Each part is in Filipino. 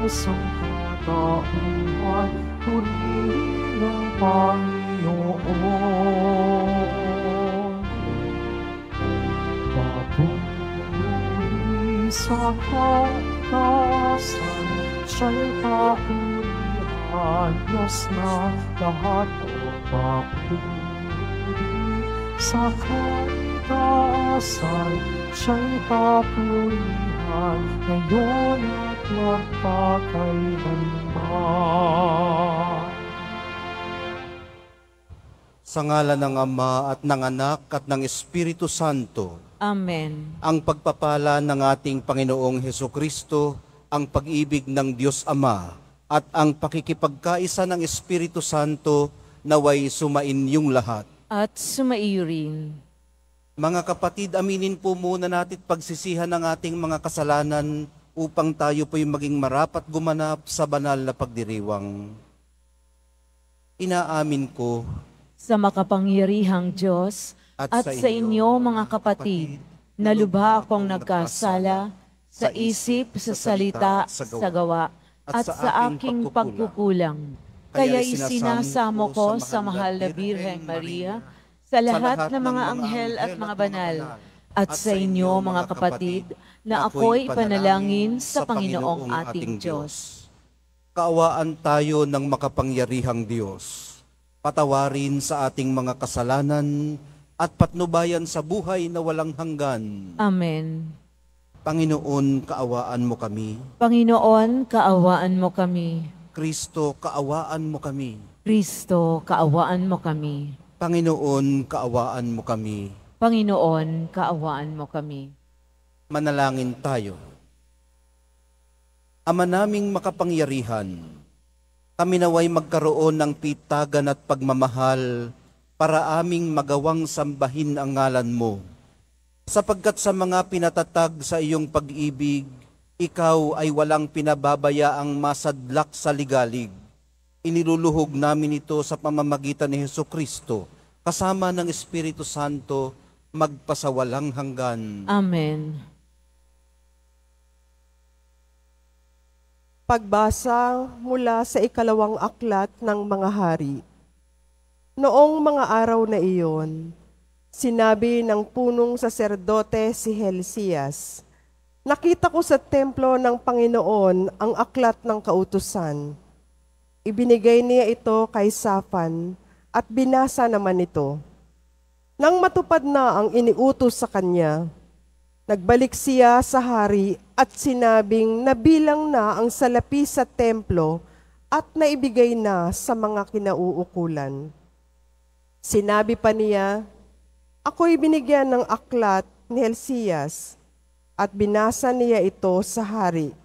sangkatauhan, purihin ang Panginoon. Papuri sa kataasan, siya'y papurihan, Diyos na lahat o papuri. Sa kataasan, siya'y papurihan, ngayon at magpakailanman. Sa ngalan ng Ama at ng Anak at ng Espiritu Santo. Amen. Ang pagpapala ng ating Panginoong Hesukristo, ang pag-ibig ng Diyos Ama, at ang pakikipagkaisa ng Espiritu Santo naway sumainyong lahat. At sumaiyo rin. Mga kapatid, aminin po muna natin pagsisihan ng ating mga kasalanan upang tayo po'y maging marapat gumanap sa banal na pagdiriwang. Inaamin ko Sa makapangyarihang Diyos at sa inyo mga kapatid, na lubha akong nagkasala sa isip, sa salita, sa gawa, at sa aking pagkukulang. Kaya isinasamo ko sa mahal na Birheng Maria, sa lahat ng mga anghel at mga banal, at sa inyo mga kapatid, na ako'y panalangin sa Panginoong ating Diyos. Kaawaan tayo ng makapangyarihang Diyos. Patawarin sa ating mga kasalanan at patnubayan sa buhay na walang hanggan. Amen. Panginoon, kaawaan mo kami. Panginoon, kaawaan mo kami. Kristo, kaawaan mo kami. Kristo, kaawaan mo kami. Panginoon, kaawaan mo kami. Panginoon, kaawaan mo kami. Manalangin tayo. Ama naming makapangyarihan, kami naway magkaroon ng pitagan at pagmamahal para aming magawang sambahin ang ngalan mo. Sapagkat sa mga pinatatag sa iyong pag-ibig, ikaw ay walang pinababayaang masadlak sa ligalig. Iniluluhog namin ito sa pamamagitan ni Hesukristo, kasama ng Espiritu Santo, magpasawalang hanggan. Amen. Pagbasa mula sa ikalawang aklat ng mga hari. Noong mga araw na iyon, sinabi ng punong saserdote si Helcias, "Nakita ko sa templo ng Panginoon ang aklat ng kautusan. Ibinigay niya ito kay Safan at binasa naman ito. Nang matupad na ang iniutos sa kanya, nagbalik siya sa hari at sinabing nabilang na ang salapi sa templo at naibigay na sa mga kinauukulan. Sinabi pa niya, ako'y binigyan ng aklat ni Helcias at binasa niya ito sa hari.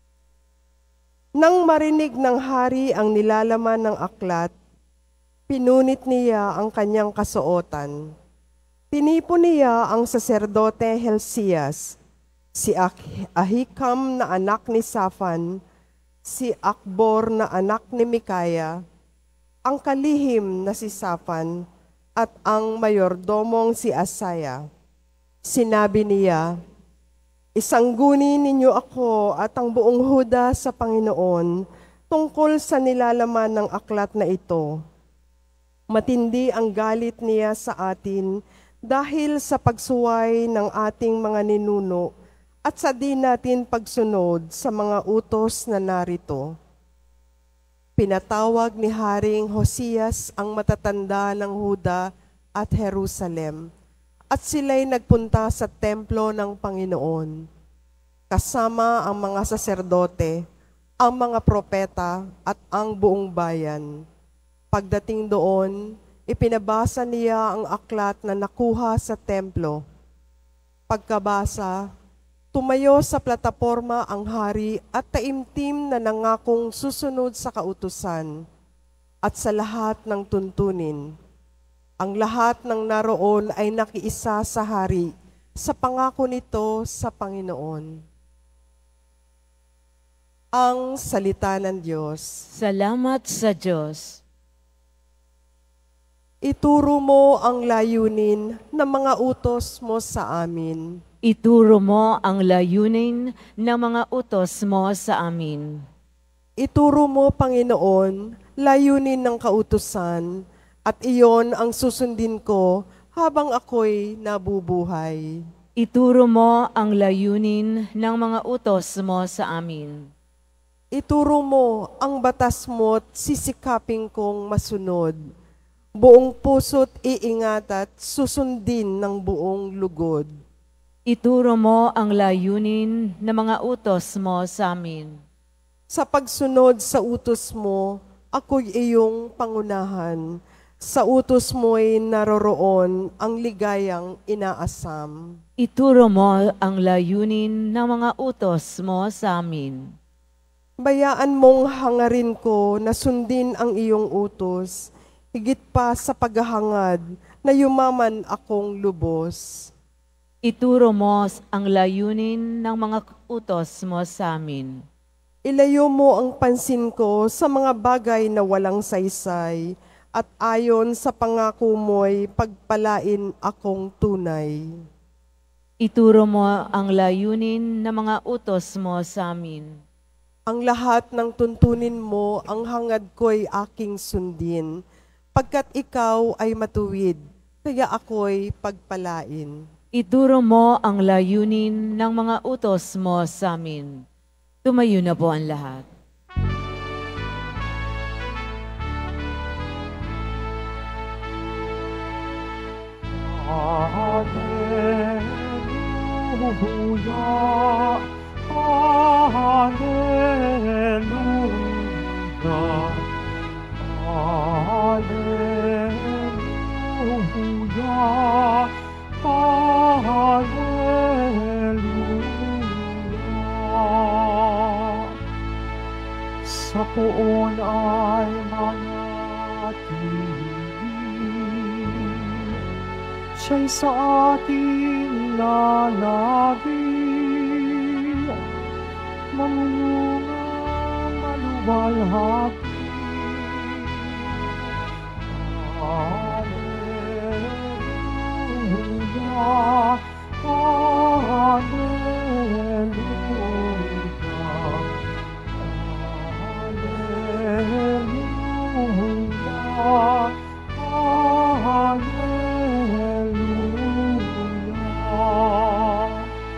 Nang marinig ng hari ang nilalaman ng aklat, pinunit niya ang kanyang kasuotan. Tinipon niya ang saserdote Helcias, si Ahikam na anak ni Safan, si Akbor na anak ni Mikaya, ang kalihim na si Safan, at ang mayordomong si Asaya. Sinabi niya, "Isanggunin ninyo ako at ang buong Huda sa Panginoon tungkol sa nilalaman ng aklat na ito. Matindi ang galit niya sa atin dahil sa pagsuway ng ating mga ninuno at sa di natin pagsunod sa mga utos na narito." Pinatawag ni Haring Hosias ang matatanda ng Huda at Jerusalem, at sila'y nagpunta sa templo ng Panginoon, kasama ang mga saserdote, ang mga propeta at ang buong bayan. Pagdating doon, ipinabasa niya ang aklat na nakuha sa templo. Pagkabasa, tumayo sa plataporma ang hari at taimtim na nangakong susunod sa kautusan at sa lahat ng tuntunin. Ang lahat ng naroon ay nakiisa sa hari sa pangako nito sa Panginoon. Ang salita ng Diyos. Salamat sa Diyos. Ituro mo ang layunin ng mga utos mo sa amin. Ituro mo ang layunin ng mga utos mo sa amin. Ituro mo, Panginoon, layunin ng kautusan, at iyon ang susundin ko habang ako'y nabubuhay. Ituro mo ang layunin ng mga utos mo sa amin. Ituro mo ang batas mo't sisikapin kong masunod. Buong puso't iingat at susundin ng buong lugod. Ituro mo ang layunin ng mga utos mo sa amin. Sa pagsunod sa utos mo, ako'y iyong pangunahan. Sa utos mo'y naroroon ang ligayang inaasam. Ituro mo ang layunin ng mga utos mo sa amin. Bayaan mong hangarin ko na sundin ang iyong utos, higit pa sa paghahangad na yumaman akong lubos. Ituro mo ang layunin ng mga utos mo sa amin. Ilayo mo ang pansin ko sa mga bagay na walang saysay, at ayon sa pangako mo'y pagpalain akong tunay. Ituro mo ang layunin ng mga utos mo sa amin. Ang lahat ng tuntunin mo, ang hangad ko'y aking sundin, pagkat ikaw ay matuwid, kaya ako'y pagpalain. Ituro mo ang layunin ng mga utos mo sa amin. Tumayo na po ang lahat. Hallelujah, hallelujah, hallelujah, hallelujah. Sa poon ay manatili, siya'y sa ating lalagi, mamungang maluwalhati. Hallelujah, hallelujah, hallelujah, hallelujah.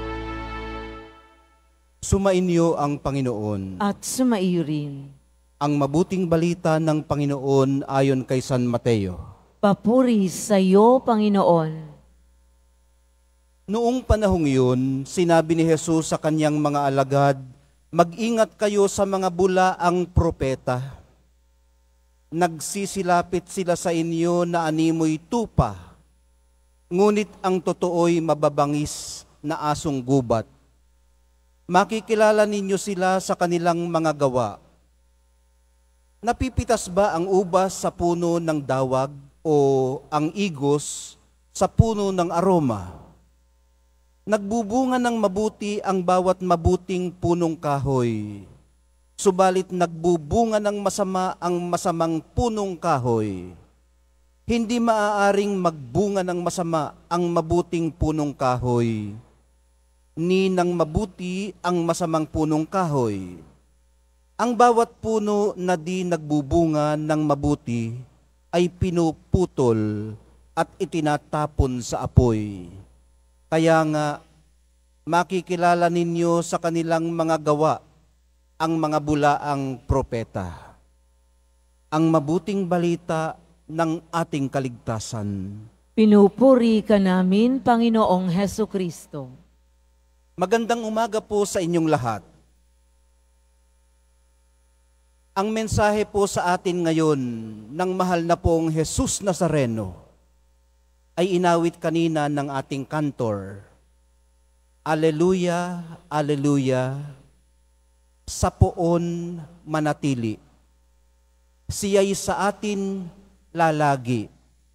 Sumainyo ang Panginoon. At sumaiyo rin. Ang mabuting balita ng Panginoon ayon kay San Mateo. Papuri sa iyo, Panginoon. Noong panahong iyon, sinabi ni Jesus sa kanyang mga alagad, mag-ingat kayo sa mga bulaang propeta. Nagsisilapit sila sa inyo na animoy tupa, ngunit ang totoo'y mababangis na asong gubat. Makikilala ninyo sila sa kanilang mga gawa. Napipitas ba ang ubas sa puno ng dawag o ang igos sa puno ng aroma? Nagbubunga ng mabuti ang bawat mabuting punong kahoy, subalit nagbubunga ng masama ang masamang punong kahoy. Hindi maaaring magbunga ng masama ang mabuting punong kahoy, ni ng mabuti ang masamang punong kahoy. Ang bawat puno na di nagbubunga ng mabuti ay pinuputol at itinatapon sa apoy. Kaya nga, makikilala ninyo sa kanilang mga gawa ang mga bulaang propeta. Ang mabuting balita ng ating kaligtasan. Pinupuri ka namin, Panginoong Hesukristo. Magandang umaga po sa inyong lahat. Ang mensahe po sa atin ngayon ng mahal na pong Jesus Nazareno ay inawit kanina ng ating kantor. Alleluia, alleluia, sa poon manatili. Siya'y sa atin lalagi,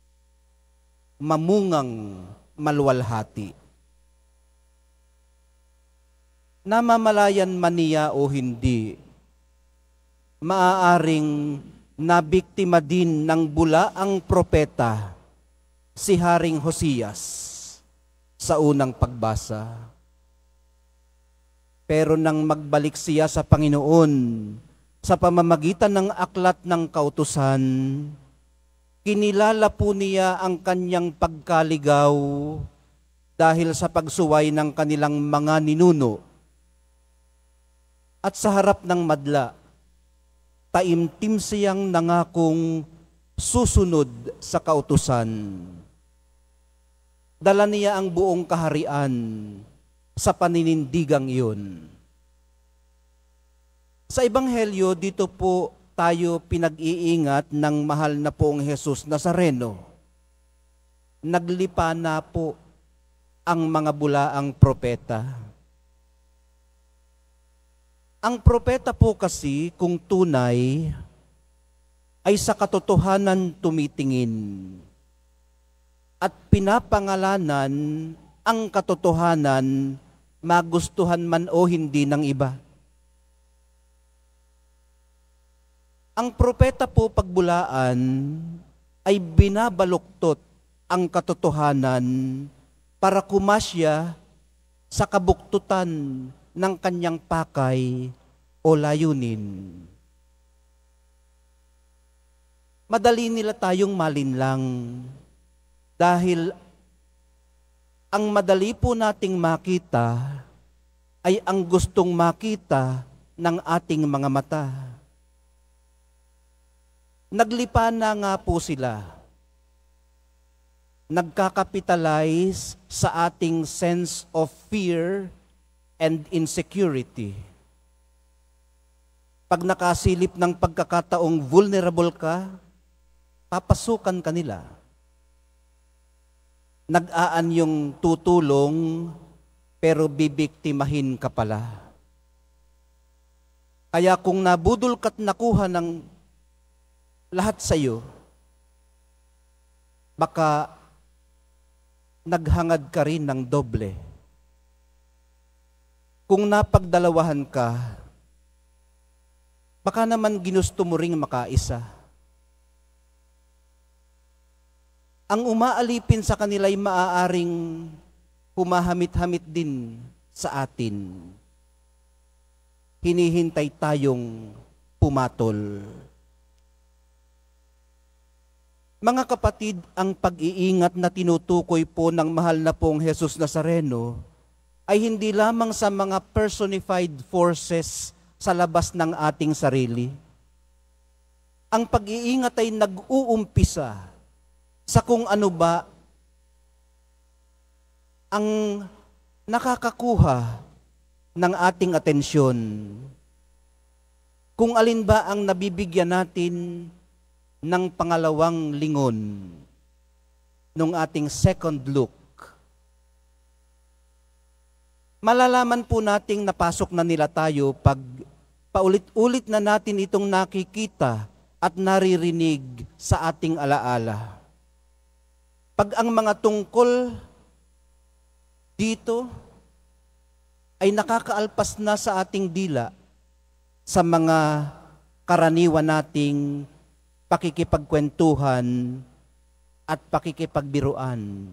mamungang maluwalhati. Namamalayan man niya o hindi, maaaring nabiktima din ng bulaang propeta si Haring Hosias sa unang pagbasa. Pero nang magbalik siya sa Panginoon, Sa pamamagitan ng aklat ng kautusan, kinilala po niya ang kanyang pagkaligaw dahil sa pagsuway ng kanilang mga ninuno. At sa harap ng madla, taimtim siyang nangakong susunod sa kautusan. Dala niya ang buong kaharian sa paninindigang iyon. Sa Ebanghelyo, dito po tayo pinag-iingat ng mahal na poong Jesus Nazareno. Naglipa na po ang mga bulaang propeta. Ang propeta po kasi, kung tunay, ay sa katotohanan tumitingin at pinapangalanan ang katotohanan, magustuhan man o hindi ng iba. Ang propeta po pagbulaan ay binabaluktot ang katotohanan para kumasya sa kabuktutan ng kanyang pakay o layunin. Madali nila tayong malinlang dahil ang madali po nating makita ay ang gustong makita ng ating mga mata. Naglipa na nga po sila. Nagkakapitalize sa ating sense of fear and insecurity. Pag nakasilip ng pagkakataong vulnerable ka, papasukan ka nila. Nag-aan yung tutulong, pero bibiktimahin ka pala. Kaya kung nabudol ka't nakuha ng lahat sa iyo, baka naghangad ka rin ng doble. Kung napagdalawahan ka, baka naman ginusto mo ring makaisa. Ang umaalipin sa kanila ay maaaring humahamit-hamit din sa atin. Hinihintay tayong pumatol. Mga kapatid, ang pag-iingat na tinutukoy po ng mahal na pong Jesus Nazareno ay hindi lamang sa mga personified forces sa labas ng ating sarili. Ang pag-iingat ay nag-uumpisa sa kung ano ba ang nakakakuha ng ating atensyon. Kung alin ba ang nabibigyan natin ng pangalawang lingon nung ating second look. Malalaman po nating napasok na nila tayo pag paulit-ulit na natin itong nakikita at naririnig sa ating alaala. Pag ang mga tungkol dito ay nakakaalpas na sa ating dila sa mga karaniwan nating pakikipagkwentuhan at pakikipagbiruan.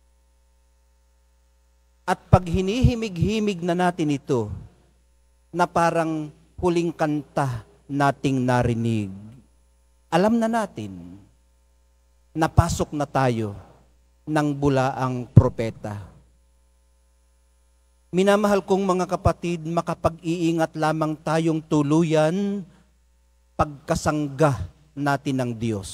At pag hinihimig-himig na natin ito, na parang huling kanta nating narinig, alam na natin, napasok na tayo ng bulaang propeta. Minamahal kong mga kapatid, makapag-iingat lamang tayong tuluyan pagkasangga natin ng Diyos.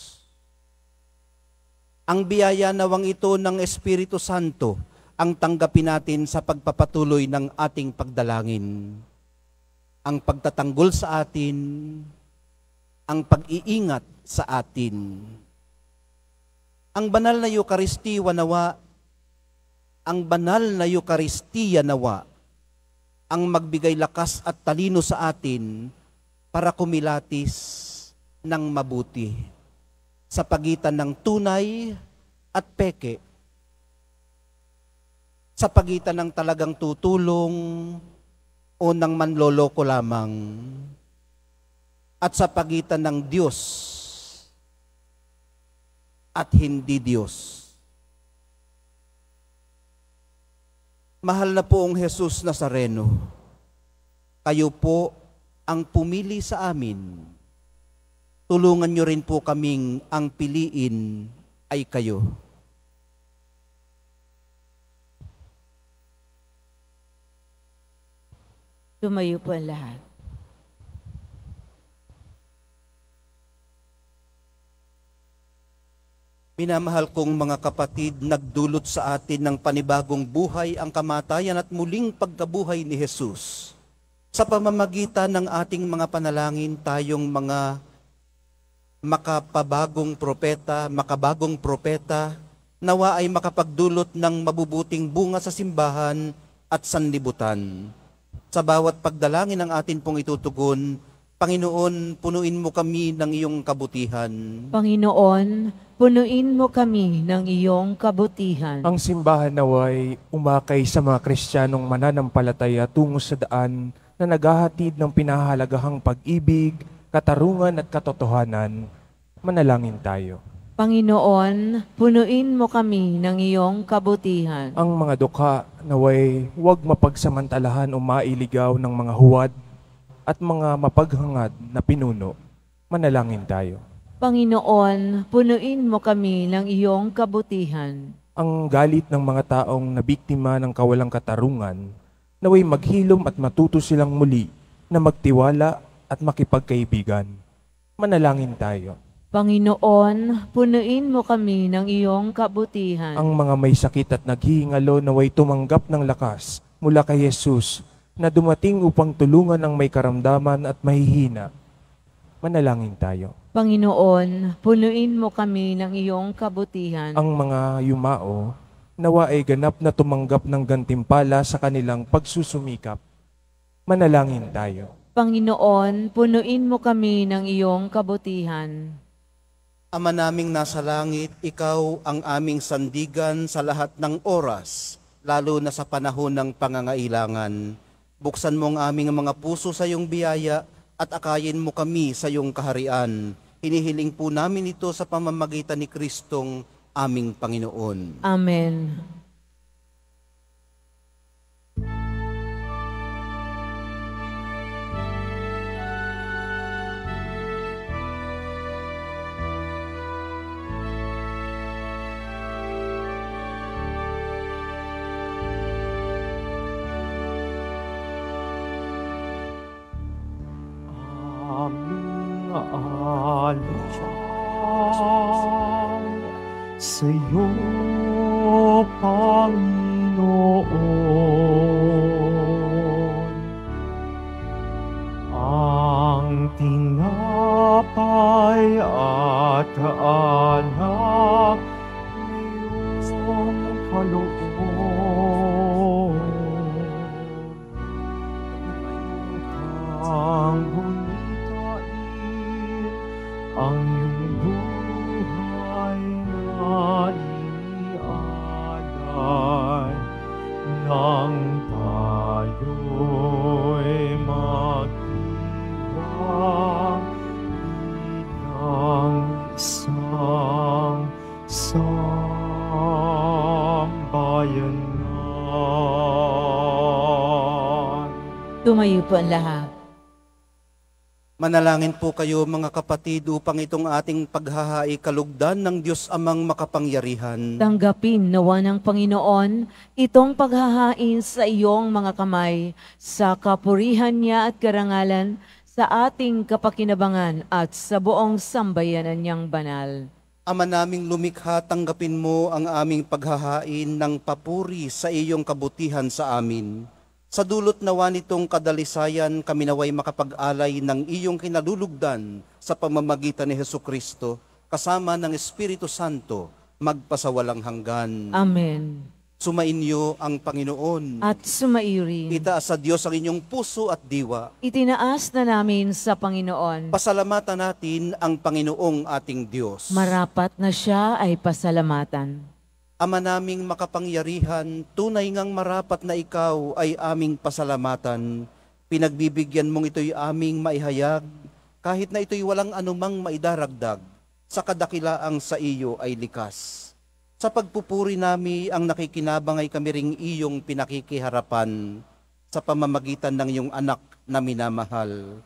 Ang biyaya nawang ito ng Espiritu Santo ang tanggapin natin sa pagpapatuloy ng ating pagdalangin. Ang pagtatanggol sa atin, ang pag-iingat sa atin. Ang banal na Eucharistiya nawa, ang banal na Eucharistiya nawa, ang magbigay lakas at talino sa atin para kumilatis ng mabuti sa pagitan ng tunay at peke, sa pagitan ng talagang tutulong o ng manloloko lamang, at sa pagitan ng Diyos at hindi Diyos. Mahal na poong Jesus Nazareno, kayo po ang pumili sa amin. Tulungan niyo rin po kaming ang piliin ay kayo. Tumayo po ang lahat. Minamahal kong mga kapatid, nagdulot sa atin ng panibagong buhay ang kamatayan at muling pagkabuhay ni Jesus. Sa pamamagitan ng ating mga panalangin, tayong mga makabagong propeta, nawa ay makapagdulot ng mabubuting bunga sa simbahan at sanlibutan. Sa bawat pagdalangin ng atin pong itutugon, Panginoon, punuin mo kami ng iyong kabutihan. Panginoon, punuin mo kami ng iyong kabutihan. Ang simbahan naway umakay sa mga Kristiyanong mananampalataya tungo sa daan na naghahatid ng pinahahalagahang pag-ibig, katarungan at katotohanan. Manalangin tayo. Panginoon, punuin mo kami ng iyong kabutihan. Ang mga dukha naway huwag mapagsamantalahan o mailigaw ng mga huwad at mga mapaghangad na pinuno. Manalangin tayo. Panginoon, punuin mo kami ng iyong kabutihan. Ang galit ng mga taong nabiktima ng kawalang katarungan, naway maghilom at matuto silang muli na magtiwala at makipagkaibigan. Manalangin tayo. Panginoon, punuin mo kami ng iyong kabutihan. Ang mga may sakit at naghihingalo naway tumanggap ng lakas mula kay Jesus na dumating upang tulungan ang may karamdaman at mahihina. Manalangin tayo. Panginoon, punuin mo kami ng iyong kabutihan. Ang mga yumao nawa ay ganap na tumanggap ng gantimpala sa kanilang pagsusumikap. Manalangin tayo. Panginoon, punuin mo kami ng iyong kabutihan. Ama naming nasa langit, ikaw ang aming sandigan sa lahat ng oras, lalo na sa panahon ng pangangailangan. Buksan mo ang aming mga puso sa iyong biyaya at akayin mo kami sa iyong kaharian. Hinihiling po namin ito sa pamamagitan ni Kristong aming Panginoon. Amen. Aming alay sa'yo, Panginoon. Ang tinapay at anak ngayong kaloob. Ang bunitain, ang iyong buhay na inialay, nang tayo'y magdiwang bilang isang sambayanan. Tumayo po ang lahat. Manalangin po kayo mga kapatid upang itong ating paghahain kalugdan ng Diyos Amang makapangyarihan. Tanggapin nawa ng Panginoon itong paghahain sa iyong mga kamay, sa kapurihan niya at karangalan, sa ating kapakinabangan at sa buong sambayanan niyang banal. Ama naming lumikha, tanggapin mo ang aming paghahain ng papuri sa iyong kabutihan sa amin. Sa dulot nawa nitong kadalisayan, kami naway makapag-alay ng iyong kinalulugdan sa pamamagitan ni Hesukristo, kasama ng Espiritu Santo, magpasawalang hanggan. Amen. Sumainyo ang Panginoon. At sumairin. Itaas sa Diyos ang inyong puso at diwa. Itinaas na namin sa Panginoon. Pasalamatan natin ang Panginoong ating Diyos. Marapat na siya ay pasalamatan. Ama naming makapangyarihan, tunay ngang marapat na ikaw ay aming pasalamatan. Pinagbibigyan mong ito'y aming maihayag, kahit na ito'y walang anumang maidaragdag, sa kadakilaang sa iyo ay likas. Sa pagpupuri nami ang nakikinabang ay kami ring iyong pinakikiharapan, sa pamamagitan ng iyong anak na minamahal.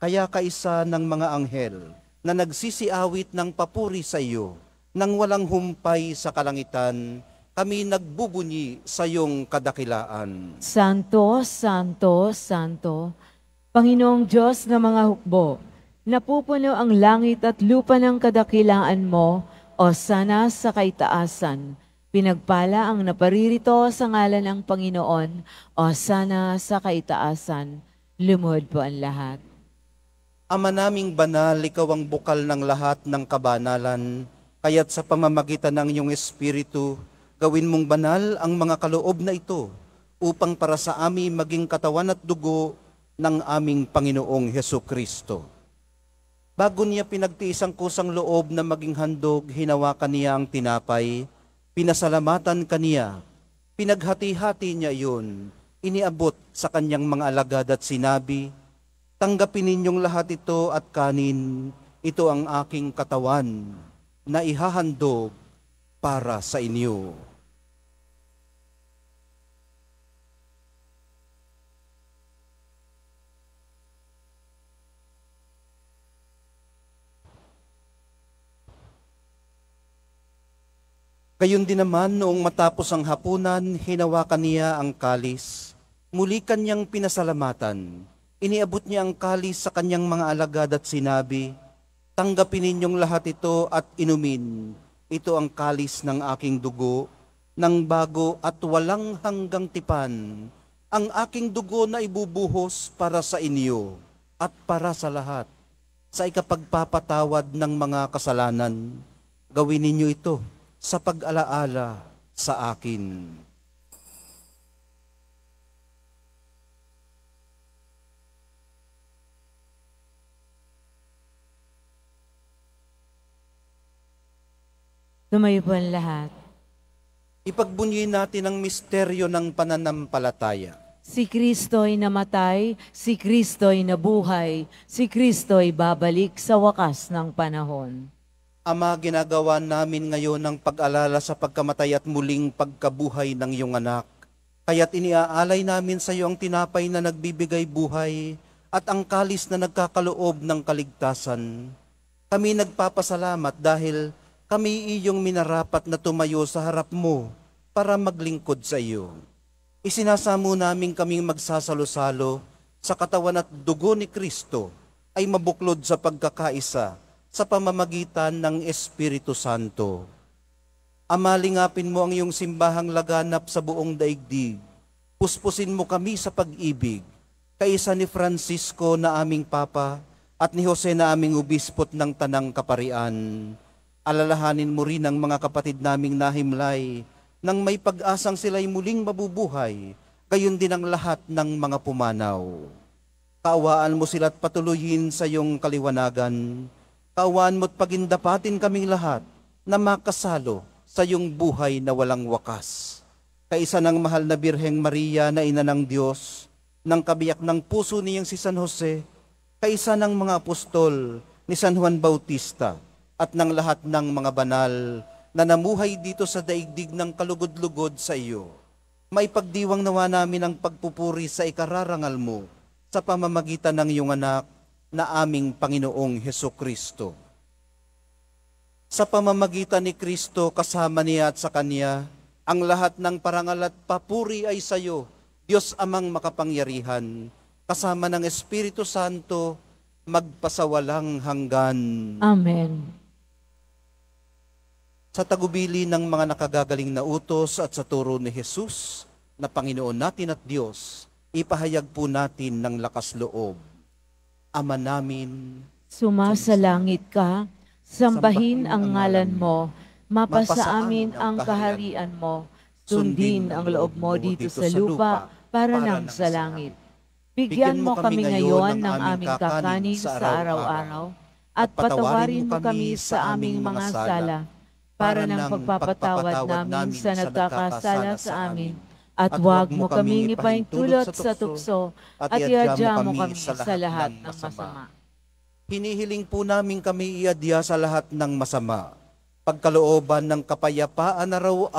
Kaya kaisa ng mga anghel na nagsisiawit ng papuri sa iyo, nang walang humpay sa kalangitan, kami nagbubunyi sa iyong kadakilaan. Santo, Santo, Santo, Panginoong Diyos ng mga hukbo, napupuno ang langit at lupa ng kadakilaan mo, o sana sa kaitaasan. Pinagpala ang naparirito sa ngalan ng Panginoon, o sana sa kaitaasan. Lumuhod po ang lahat. Ama naming banal, ikaw ang bukal ng lahat ng kabanalan, kaya't sa pamamagitan ng iyong Espiritu, gawin mong banal ang mga kaloob na ito, upang para sa amin maging katawan at dugo ng aming Panginoong Heso Kristo. Bago niya pinagtiis ang kusang loob na maging handog, hinawakan niya ang tinapay, pinasalamatan kaniya, pinaghati-hati niya iyon, iniabot sa kanyang mga alagad at sinabi, tanggapin ninyong lahat ito at kanin, ito ang aking katawan na ihahandog para sa inyo. Gayon din naman noong matapos ang hapunan, hinawakan niya ang kalis. Muli kanyang pinasalamatan. Iniabot niya ang kalis sa kanyang mga alagad at sinabi, tanggapin ninyong lahat ito at inumin. Ito ang kalis ng aking dugo, ng bago at walang hanggang tipan. Ang aking dugo na ibubuhos para sa inyo at para sa lahat. Sa ikapagpapatawad ng mga kasalanan, gawin ninyo ito sa pag-alaala sa akin. Tumayo po ang lahat. Ipagbunyi natin ang misteryo ng pananampalataya. Si Kristo'y namatay, si Kristo'y nabuhay, si Kristo'y babalik sa wakas ng panahon. Ama, ginagawa namin ngayon ang pag-alala sa pagkamatay at muling pagkabuhay ng iyong anak. Kaya't iniaalay namin sa iyo ang tinapay na nagbibigay buhay at ang kalis na nagkakaloob ng kaligtasan. Kami nagpapasalamat dahil kami iyong minarapat na tumayo sa harap mo para maglingkod sa iyo. Isinasamo namin kaming magsasalo-salo sa katawan at dugo ni Kristo ay mabuklod sa pagkakaisa sa pamamagitan ng Espiritu Santo. Ama, lingapin mo ang iyong simbahang laganap sa buong daigdig. Puspusin mo kami sa pag-ibig, kaisa ni Francisco na aming Papa at ni Jose na aming Obispot ng Tanang Kaparian. Alalahanin mo rin ang mga kapatid naming nahimlay, nang may pag-asang sila'y muling mabubuhay, gayon din ang lahat ng mga pumanaw. Kaawaan mo sila at patuloyin sa iyong kaliwanagan. Kaawaan mo't pagindapatin kaming lahat na makasalo sa iyong buhay na walang wakas. Kaisa ng mahal na Birheng Maria na ina ng Diyos, ng kabiyak ng puso niyang si San Jose, kaisa ng mga apostol ni San Juan Bautista, at ng lahat ng mga banal na namuhay dito sa daigdig ng kalugod-lugod sa iyo. Maipagdiwang nawa namin ang pagpupuri sa ikararangal mo sa pamamagitan ng iyong anak na aming Panginoong Heso Kristo. Sa pamamagitan ni Kristo, kasama niya at sa Kanya, ang lahat ng parangal at papuri ay sa iyo, Diyos Amang makapangyarihan, kasama ng Espiritu Santo, magpasawalang hanggan. Amen. Sa tagubili ng mga nakagagaling na utos at sa turo ni Jesus, na Panginoon natin at Diyos, ipahayag po natin ng lakas loob. Ama namin, Sumasalangit ka, sambahin ang ngalan mo, mapasa amin ang kaharian mo, sundin ang loob mo dito sa lupa para nang sa langit. Bigyan mo kami ngayon ng aming kakanin sa araw-araw, at patawarin mo kami sa aming mga sala, para ng pagpapatawad namin sa nagkakasala sa amin. At huwag mo kaming ipaintulot sa tukso, at iadya mo kami sa lahat ng masama. hinihiling po namin kami iadya sa lahat ng masama. Pagkalooban ng kapayapaan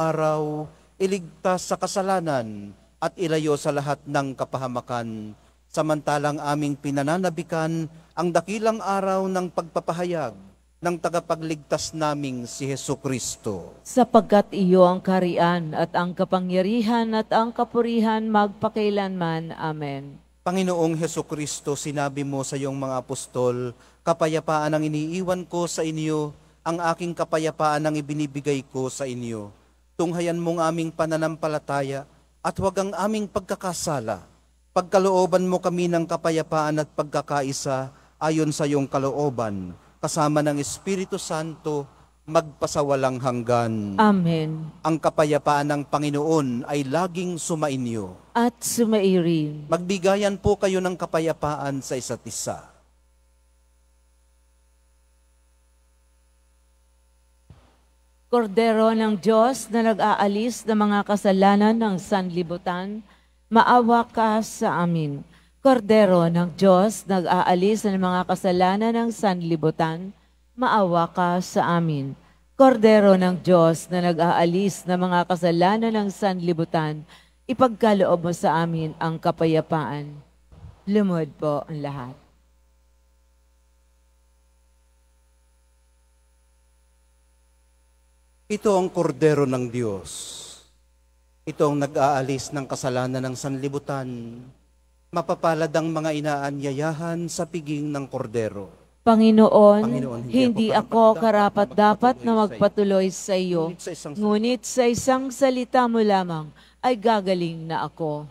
araw-araw, iligtas sa kasalanan, at ilayo sa lahat ng kapahamakan, samantalang aming pinananabikan ang dakilang araw ng pagpapahayag ng tagapagligtas naming si Hesu Kristo. Sapagkat iyo ang kaharian at ang kapangyarihan at ang kapurihan magpakailanman. Amen. Panginoong Hesu Kristo, sinabi mo sa iyong mga apostol, kapayapaan ang iniiwan ko sa inyo, ang aking kapayapaan ang ibinibigay ko sa inyo. Tunghayan mong aming pananampalataya at huwag ang aming pagkakasala. Pagkalooban mo kami ng kapayapaan at pagkakaisa ayon sa iyong kalooban, kasama ng Espiritu Santo, magpasawalang hanggan. Amen. Ang kapayapaan ng Panginoon ay laging sumainyo. At sumairin. Magbigayan po kayo ng kapayapaan sa isa't isa. Kordero ng Diyos na nag-aalis ng mga kasalanan ng sanlibutan, maawa ka sa amin. Kordero ng Diyos na nag-aalis ng mga kasalanan ng sanlibutan, maawa ka sa amin. Kordero ng Diyos na nag-aalis ng mga kasalanan ng sanlibutan, ipagkaloob mo sa amin ang kapayapaan. Lumod po ang lahat. Ito ang kordero ng Diyos. Ito ang nag-aalis ng kasalanan ng sanlibutan. Mapapalad ang mga inaanyayahan sa piging ng kordero. Panginoon, hindi ako karapat-dapat na magpatuloy sa iyo, ngunit sa isang salita mo lamang ay gagaling na ako.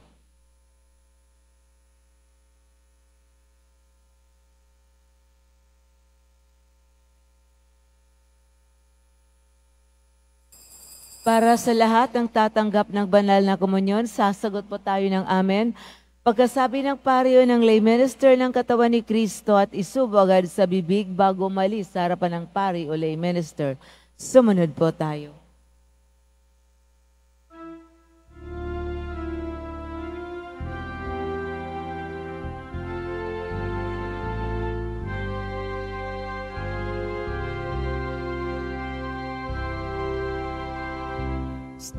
Para sa lahat ng tatanggap ng banal na komunyon, sasagot po tayo ng amen. Pagkasabi ng pariyo ng lay minister ng katawan ni Kristo at isubo agad sa bibig bago umalis sa harapan ng pari o lay minister, sumunod po tayo. Stay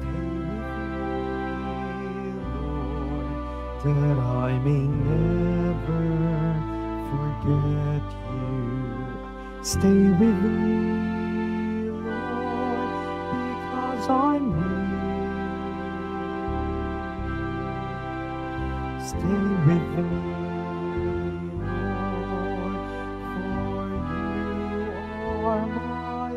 with me, Lord, that I may never forget you. Stay with me, Lord, because I'm weak. Stay with me, Lord, for you are my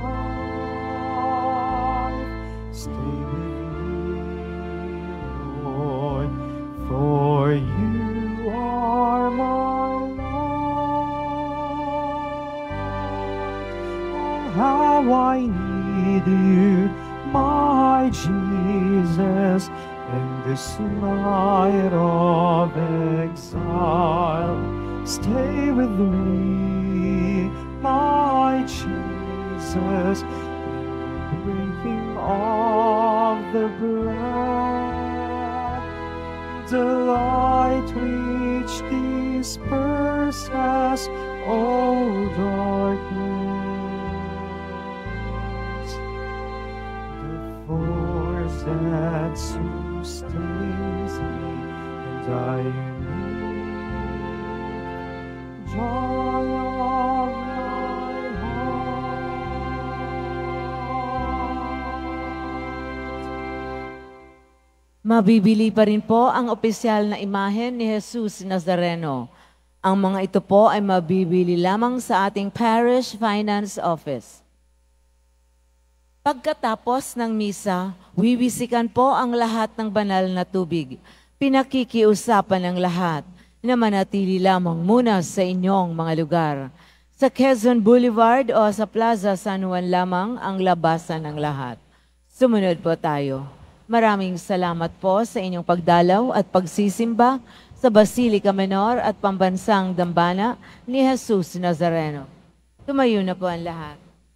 life. Stay with me, Lord, for you are my life. Oh, how I need you, my Jesus, in this night of exile. Stay with me, my Jesus, breaking of the bread, the light which disperses all darkness, the force that sustains me, and I unique joy of my Mabibili pa rin po ang opisyal na imahen ni Jesus Nazareno. Ang mga ito po ay mabibili lamang sa ating Parish Finance Office. Pagkatapos ng misa, wiwisikan po ang lahat ng banal na tubig. Pinakikiusapan ng lahat na manatili lamang muna sa inyong mga lugar. Sa Quezon Boulevard o sa Plaza San Juan lamang ang labasan ng lahat. Sumunod po tayo. Maraming salamat po sa inyong pagdalaw at pagsisimba sa Basilica Menor at Pambansang Dambana ni Jesus Nazareno. Tumayo na po ang lahat.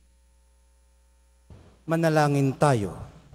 Manalangin tayo.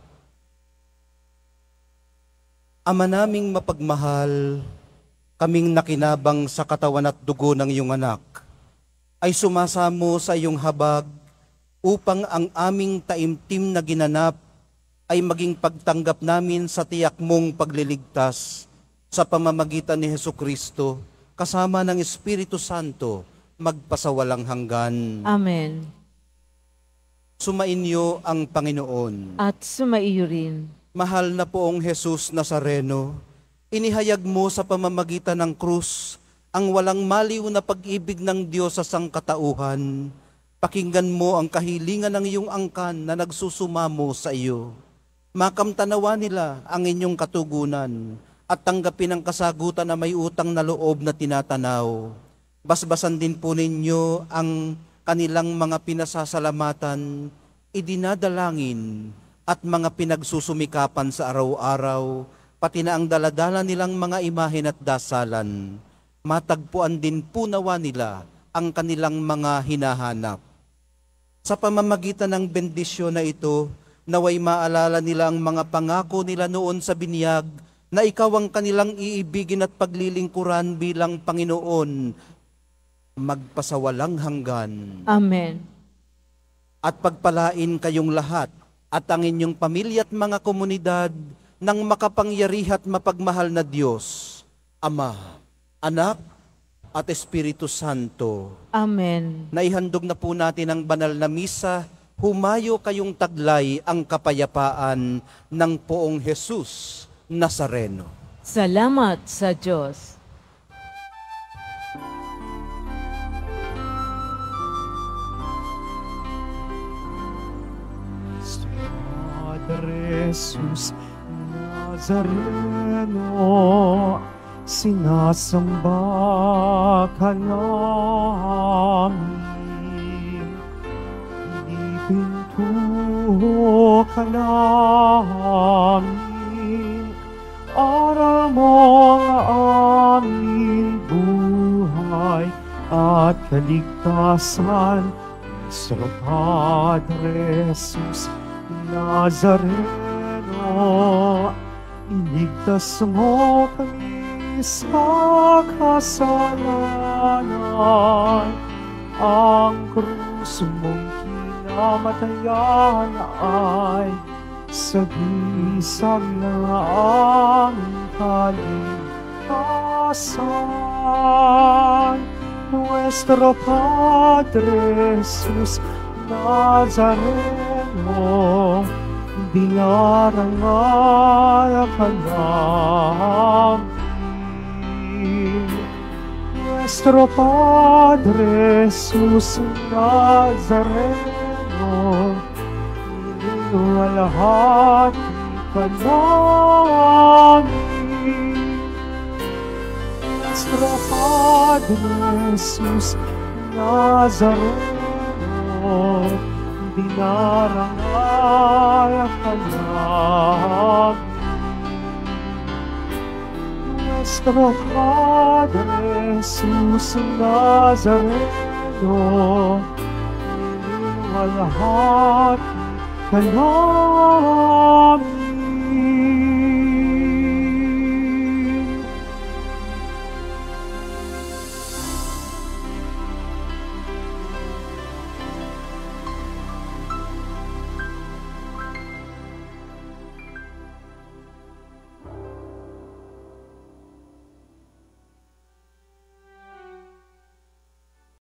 Ama naming mapagmahal, kaming nakinabang sa katawan at dugo ng iyong anak, ay sumasamo sa iyong habag upang ang aming taimtim na ginanap ay maging pagtanggap namin sa tiyak mong pagliligtas sa pamamagitan ni Hesukristo, kasama ng Espiritu Santo, magpasawalang hanggan. Amen. Sumainyo ang Panginoon. At sumaiyo rin. Mahal na poong Jesus Nazareno, inihayag mo sa pamamagitan ng krus ang walang maliw na pag-ibig ng Diyos sa sangkatauhan. Pakinggan mo ang kahilingan ng iyong angkan na nagsusumamo sa iyo. Makamtanawa nila ang inyong katugunan at tanggapin ang kasagutan na may utang na loob na tinatanaw. Basbasan din po ninyo ang kanilang mga pinasasalamatan, idinadalangin at mga pinagsusumikapan sa araw-araw, pati na ang daladala nilang mga imahen at dasalan. Matagpuan din po nawa nila ang kanilang mga hinahanap. Sa pamamagitan ng bendisyon na ito, naway maalala nila ang mga pangako nila noon sa binyag na ikaw ang kanilang iibigin at paglilingkuran bilang Panginoon, magpasawalang hanggan. Amen. At pagpalain kayong lahat at ang inyong pamilya at mga komunidad ng makapangyarihan at mapagmahal na Diyos, Ama, Anak, at Espiritu Santo. Amen. Naihandog na po natin ang banal na misa. Humayo kayong taglay ang kapayapaan ng poong Jesus Nazareno. Salamat sa Diyos. Padre Jesus Nazareno, sinasamba ka namin, ipintuho ka namin, aral mo ang aming buhay at kaligtasan. Sa Padre Jesus Nazareno, iligtas mo kami sa kasalanan. Ang krus mong kinamatayan ay sagisag na aming kaligtasan. Nuestro Padre Jesus Nazareno, dinarangal ka namin. Nuestro Padre Jesus Nazareno, niluwalhati ka namin. Nuestro Padre Jesus Nazareno, dinarangal ka namin. Nuestro Padre Jesus Nazareno, niluwalhati ka namin.